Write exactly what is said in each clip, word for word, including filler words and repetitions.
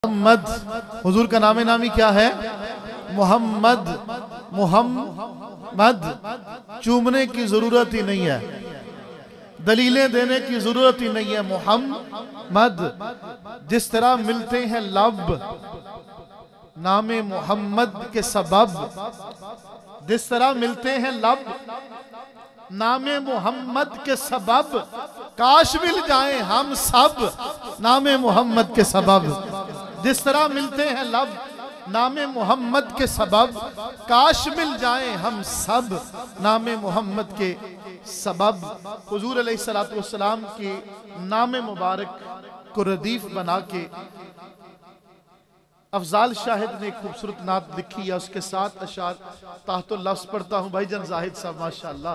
محمد، حضور کا نام نامی کیا ہے؟ محمد۔ محمد چومنے کی ضرورت ہی نہیں ہے، دلیلیں دینے کی ضرورت ہی نہیں ہے۔ محمد جس طرح ملتے ہیں لب نام محمد کے سبب، جس طرح ملتے ہیں لب نام محمد کے سبب، کاش مل جائیں ہم سب نام محمد کے سبب۔ جس طرح ملتے ہیں لب نام محمد کے سبب، کاش مل جائیں ہم سب نام محمد کے سبب۔ حضور علیہ السلام کی نام مبارک کو ردیف بنا کے افضال شاہد نے ایک خوبصورت نعت لکھی ہے، اس کے ساتھ اشعار تحت اللفظ پڑھتا ہوں۔ بھائی جان زاہد صاحب ماشاءاللہ،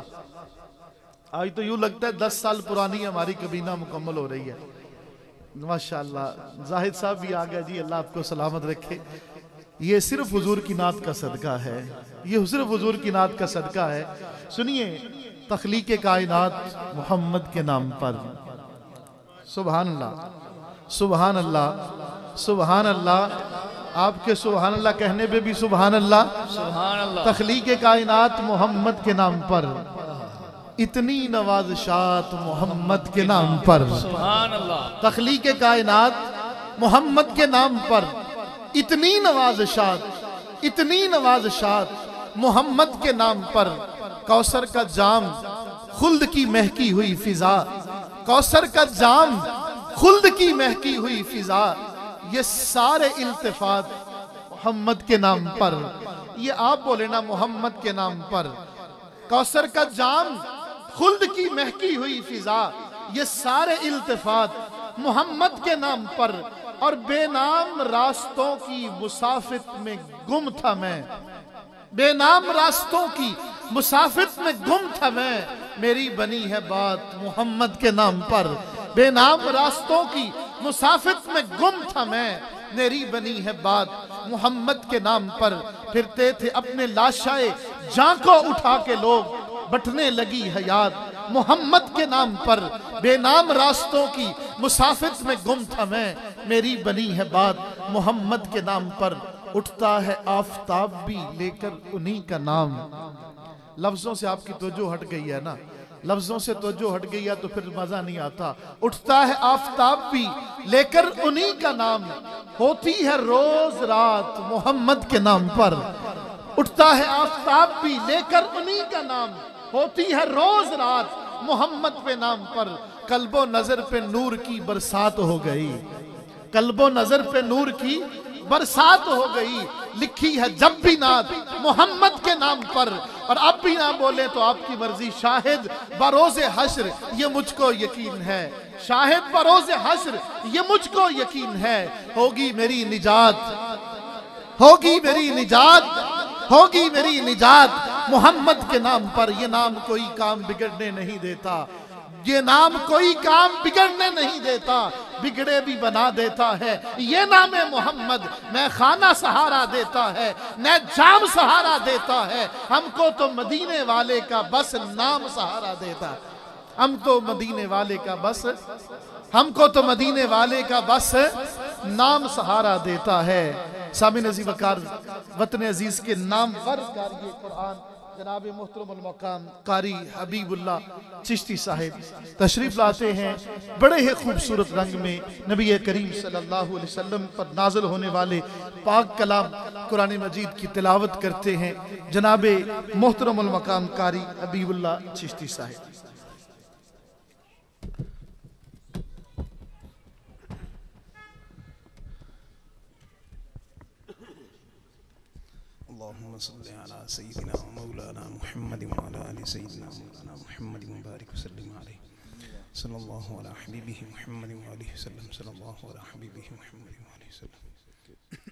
آج تو یوں لگتا ہے دس سال پرانی ہماری کبینہ مکمل ہو رہی ہے ماشاءاللہ۔ زاہد صاحب بھی آگیا جی، اللہ آپ کو سلامت رکھے۔ یہ صرف حضور کی نعت کا صدقہ ہے، یہ صرف حضور کی نعت کا صدقہ ہے۔ سنیے، تخلیق کائنات محمد کے نام پر، سبحان اللہ سبحان اللہ سبحان اللہ۔ آپ کے سبحان اللہ کہنے پہ بھی سبحان اللہ سبحان اللہ۔ تخلیق کائنات محمد کے نام پر، اتنی نوازشات محمد کے نام پر، سبحان اللہ۔ تخلیق کائنات محمد کے نام پر، اتنی نوازشات اتنی نوازشات محمد کے نام پر۔ کوثر کا جام خلد کی مہکی ہوئی فضا، کوثر کا جام خلد کی مہکی ہوئی فضا، یہ سارے التفات محمد کے نام پر۔ یہ آپ بولے نا محمد کے نام پر۔ کوثر کا جام خلد کی مہکی ہوئی فضا، یہ سارے التفات محمد کے نام پر۔ اور بے نام راستوں کی مسافت میں گم تھا میں، بے نام راستوں کی مسافت میں گم تھا میں، میری بنی ہے بات محمد کے نام پر۔ بے نام راستوں کی مسافت میں گم تھا میں، میری بنی ہے بات محمد کے نام پر۔ پھرتے تھے اپنے لاشائے جاں کو اٹھا کے لوگ، بٹھنے لگی حیات محمد کے نام پر۔ بے نام راستوں کی مسافت میں گم تھا میں، میری بنی ہے بات محمد کے نام پر۔ اٹھتا ہے آفتاب بھی لے کر انہی کا نام۔ لفظوں سے آپ کی توجہ ہٹ گئی ہے نا، لفظوں سے توجہ ہٹ گئی ہے تو پھر مزہ نہیں آتا۔ اٹھتا ہے آفتاب بھی لے کر انہی کا نام، ہوتی ہے روز رات محمد کے نام پر۔ اٹھتا ہے آفتاب بھی لے کر انہی کا نام، ہوتی ہے روز رات محمد پہ نام پر۔ قلب و نظر پہ نور کی برسات ہو گئی، قلب و نظر پہ نور کی برسات ہو گئی، لکھی ہے جب بھی نعت محمد کے نام پر۔ اور اب بھی نہ بولے تو آپ کی مرضی، شاہد بروز حشر یہ مجھ کو یقین ہے، شاہد بروز حشر یہ مجھ کو یقین ہے، ہوگی میری نجات ہوگی میری نجات ہوگی میری نجات محمد کے نام پر۔ یہ نام کوئی کام بگڑنے نہیں دیتا، یہ نام کوئی کام بگڑنے نہیں دیتا، بگڑے بھی بنا دیتا ہے یہ نام محمد۔ میں خانہ سہارا دیتا ہے، میں جام سہارا دیتا ہے، ہم کو تو مدینے والے کا بس نام سہارا دیتا ہے۔ ہم تو مدینے والے کا بس ہم کو تو مدینے والے کا بس نام سہارا دیتا ہے۔ سامعین عزیز وقار، وطن عزیز کے نام ور قاری قرآن جناب محترم المقام قاری حبیب اللہ چشتی صاحب تشریف لاتے ہیں، بڑے ہی خوبصورت رنگ میں نبی کریم صلی اللہ علیہ وسلم پر نازل ہونے والے پاک کلام قرآن مجید کی تلاوت کرتے ہیں جناب محترم المقام قاری حبیب اللہ چشتی صاحب۔ اللهم صل على سيدنا ومولانا محمد وعلى آل سيدنا مولانا محمد مبارك وسلم عليه صلى الله على حبيبه محمد وآله وسلم صلى الله على حبيبه محمد وآله وسلم۔